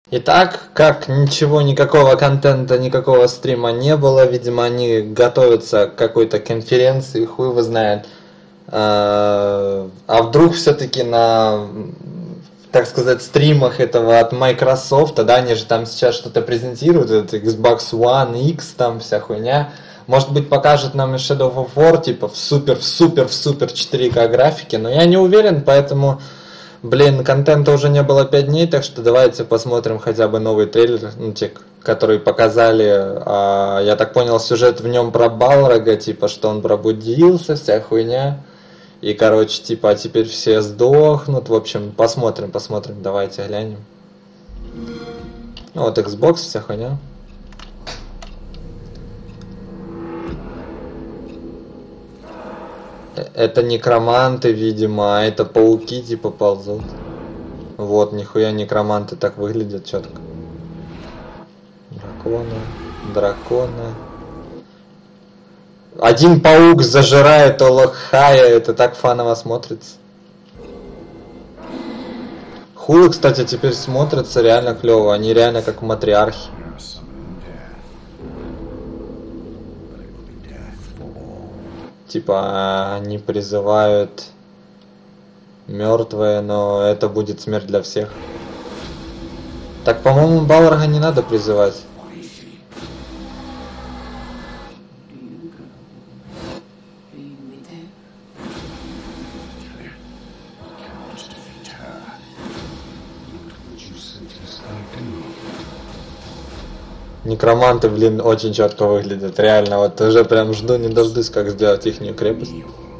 Итак, как ничего, никакого контента, никакого стрима не было, видимо, они готовятся к какой-то конференции, хуй его знает. А вдруг все-таки на, так сказать, стримах этого от Microsoft, да, они же там сейчас что-то презентируют, это Xbox One X, там вся хуйня. Может быть, покажет нам и Shadow of War, типа, в супер 4К графике, но я не уверен, поэтому... Блин, контента уже не было 5 дней, так что давайте посмотрим хотя бы новый трейлер, ну, те, который показали. Я так понял, сюжет в нем про Балрога, типа, что он пробудился, вся хуйня. И, короче, типа, а теперь все сдохнут. В общем, посмотрим, давайте глянем. Ну, вот Xbox, вся хуйня. Это некроманты, видимо, а это пауки типа ползут. Вот, нихуя некроманты так выглядят четко. Дракона. Один паук зажирает Олохая, это так фаново смотрится. Хулы, кстати, теперь смотрятся реально клево, они реально как матриархи. Типа они призывают мертвые, но это будет смерть для всех. Так, по-моему, Балрога не надо призывать. Некроманты, блин, очень четко выглядят, реально, вот уже прям жду не дождусь, как сделать ихнюю крепость.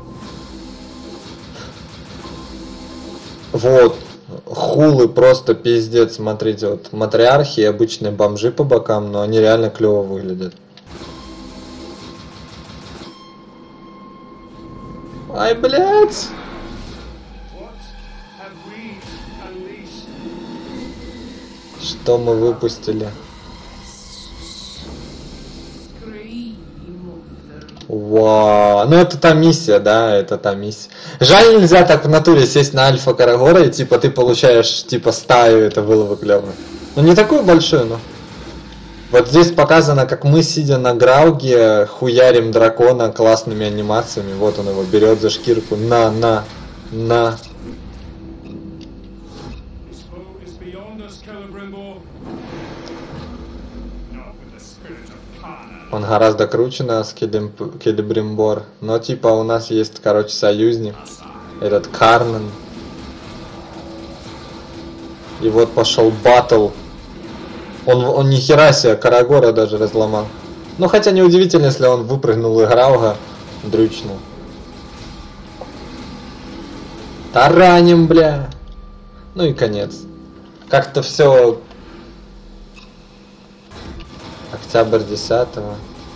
Вот, хулы просто пиздец, смотрите, вот матриархи и обычные бомжи по бокам, но они реально клево выглядят. Ай, блядь! Что мы выпустили? Вау, ну это та миссия, да, это та миссия. Жаль, нельзя так в натуре сесть на Альфа Карагора и типа ты получаешь типа стаю, это было бы клево. Ну не такую большую, но. Вот здесь показано, как мы, сидя на Грауге, хуярим дракона классными анимациями. Вот он его берет за шкирку, на. Он гораздо круче нас, Келебримбор. Но типа у нас есть, короче, союзник. Этот Карнан. И вот пошел батл. Он ни хера себе Карагора даже разломал. Ну хотя неудивительно, если он выпрыгнул и Грауга дрючнул. Тараним, бля. Ну и конец. Как-то все. Октябрь 10-го.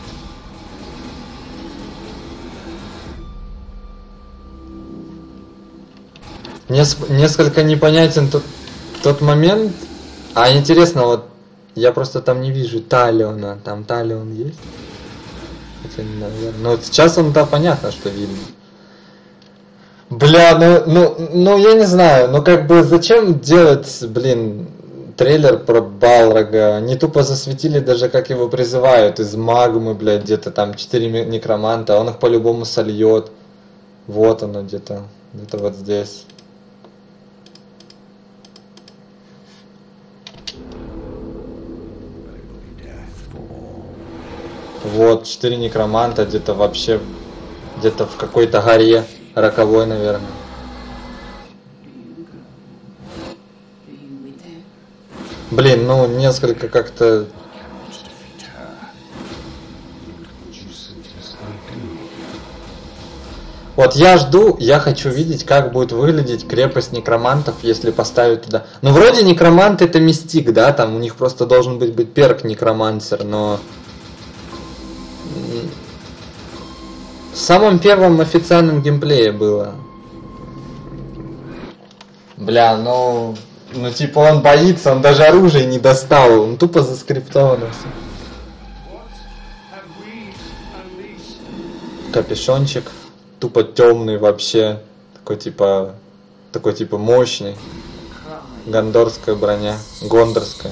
Несколько непонятен тот момент. А интересно, вот я просто там не вижу Талиона. Там Талион есть? Хотя не наверное. Но вот сейчас он, да, понятно, что видно. Бля, ну я не знаю, ну как бы зачем делать, блин, трейлер про Балрога? Они тупо засветили даже, как его призывают из магмы, блядь, где-то там 4 некроманта, он их по-любому сольет. Вот оно где-то вот здесь. Вот, 4 некроманта где-то вообще, где-то в какой-то горе, роковой, наверное. Блин, ну несколько как-то... Вот я жду, я хочу видеть, как будет выглядеть крепость некромантов, если поставить туда... Ну вроде некромант это мистик, да, там у них просто должен быть перк некромансер, но... В самом первом официальном геймплее было. Бля, ну типа он боится, он даже оружие не достал, он тупо заскриптовано все. Капюшончик, тупо темный вообще, такой типа мощный. Гондорская броня. Гондорская.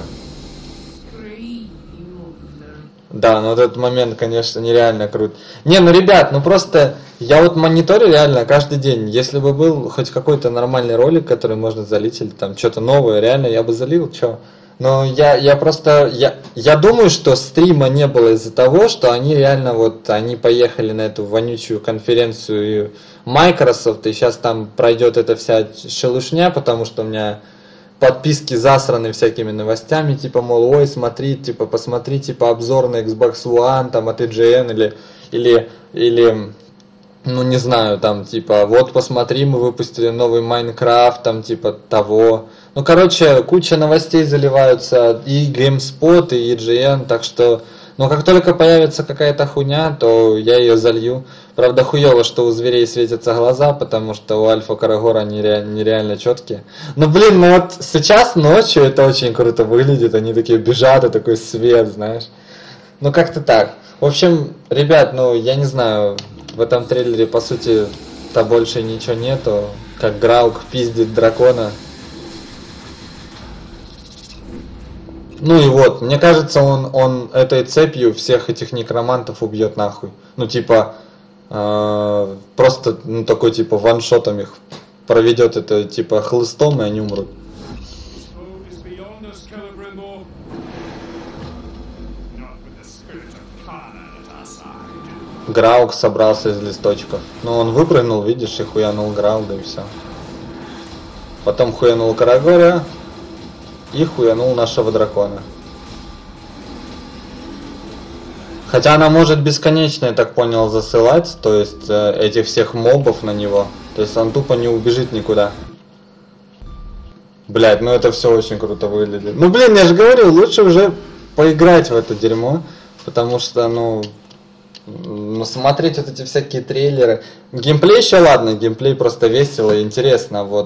Да, но вот этот момент, конечно, нереально крут. Не, ну, ребят, ну просто я вот мониторю реально каждый день. Если бы был хоть какой-то нормальный ролик, который можно залить, или там что-то новое, реально я бы залил, чё. Но я просто, я думаю, что стрима не было из-за того, что они реально вот, они поехали на эту вонючую конференцию Microsoft, и сейчас там пройдет эта вся шелушня, потому что у меня подписки засраны всякими новостями, типа, мол, ой, смотри, типа, посмотри, типа, обзор на Xbox One, там, от IGN, или, ну, не знаю, там, типа, вот, посмотри, мы выпустили новый Майнкрафт, там, типа, того. Ну, короче, куча новостей заливаются, и GameSpot, и IGN, так что, ну, как только появится какая-то хуйня, то я ее залью. Правда, хуево, что у зверей светятся глаза, потому что у Альфа Карагора они нереально четкие. Но, блин, ну вот сейчас ночью это очень круто выглядит, они такие бежат, и такой свет, знаешь. Ну, как-то так. В общем, ребят, ну, я не знаю, в этом трейлере, по сути-то больше ничего нету, как Граук пиздит дракона. Ну и вот, мне кажется, он этой цепью всех этих некромантов убьет нахуй. Ну, типа, просто, ну, такой, типа, ваншотом их проведет, это, типа, хлыстом, и они умрут. Граук собрался из листочков. Ну, он выпрыгнул, видишь, и хуянул Грауга, и все. Потом хуянул Карагоря и хуянул нашего дракона. Хотя она может бесконечно, я так понял, засылать, то есть этих всех мобов на него. То есть он тупо не убежит никуда. Блять, ну это все очень круто выглядит. Ну, блин, я же говорю, лучше уже поиграть в это дерьмо, потому что, ну смотреть вот эти всякие трейлеры. Геймплей еще ладно, геймплей просто весело и интересно, вот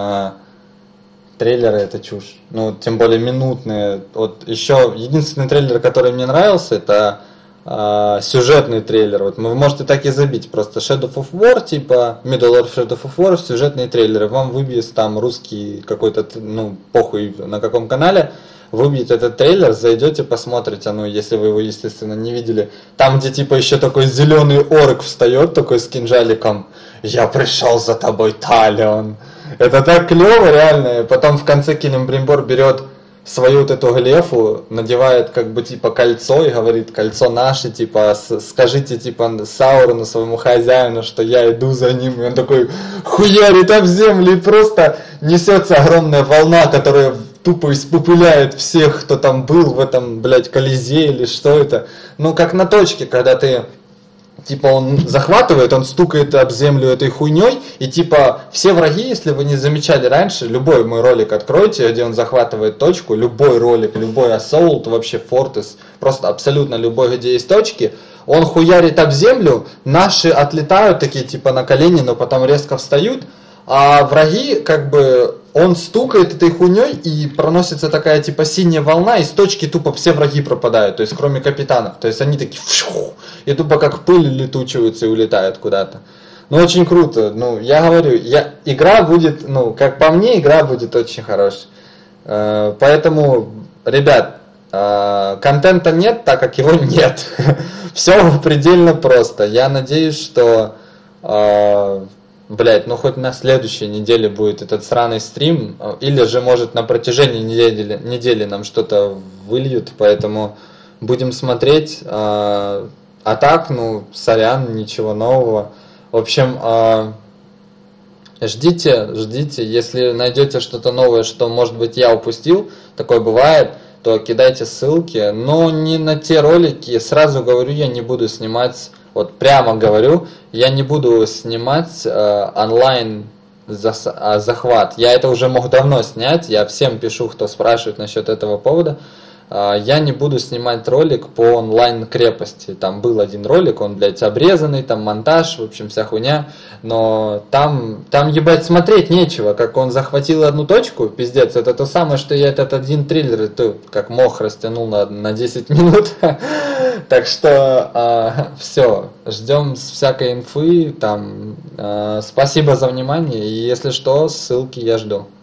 трейлеры это чушь. Ну, тем более минутные. Вот еще единственный трейлер, который мне нравился, это сюжетный трейлер. Вот вы можете так и забить просто Shadow of War, типа Middle-earth Shadow of War, сюжетные трейлеры. Вам выбьет там русский какой-то, ну, похуй на каком канале, выбьет этот трейлер, зайдете, посмотрите, ну, если вы его, естественно, не видели. Там, где типа еще такой зеленый орк встает, такой с кинжаликом. Я пришел за тобой, Талион. Это так клево, реально. Потом в конце Келембримбор берет свою вот эту глефу, надевает как бы типа кольцо и говорит: кольцо наше, типа, скажите типа Саурону, своему хозяину, что я иду за ним. И он такой хуярит об землю, и просто несется огромная волна, которая тупо испепеляет всех, кто там был в этом, блядь, Колизее или что это. Ну, как на точке, когда ты, типа, он захватывает, он стукает об землю этой хуйней, и типа все враги, если вы не замечали раньше, любой мой ролик откройте, где он захватывает точку, любой ролик, любой Assault, вообще Fortress, просто абсолютно любой, где есть точки, он хуярит об землю, наши отлетают такие типа на колени, но потом резко встают, а враги, как бы, он стукает этой хуйней, и проносится такая типа синяя волна, и с точки тупо все враги пропадают, то есть кроме капитанов, то есть они такие фшу, и тупо как пыль летучиваются и улетают куда-то. Ну, очень круто. Ну, я говорю, игра будет, ну, как по мне, игра будет очень хорошая. Поэтому, ребят, контента нет, так как его нет. Все предельно просто. Я надеюсь, что, блять, ну хоть на следующей неделе будет этот сраный стрим, или же, может, на протяжении недели нам что-то выльют, поэтому будем смотреть. А так, ну, сорян, ничего нового. В общем, ждите, если найдете что-то новое, что, может быть, я упустил, такое бывает, то кидайте ссылки, но не на те ролики. Сразу говорю, я не буду снимать, вот прямо говорю, я не буду снимать онлайн захват. Я это уже мог давно снять, я всем пишу, кто спрашивает насчет этого повода. Я не буду снимать ролик по онлайн крепости. Там был один ролик, он, блядь, обрезанный, там монтаж, в общем, вся хуйня. Но там ебать, смотреть нечего. Как он захватил одну точку, пиздец, это то самое, что я этот один трейлер, как мох растянул на 10 минут. Так что все, ждем всякой инфы. Там, спасибо за внимание. И если что, ссылки я жду.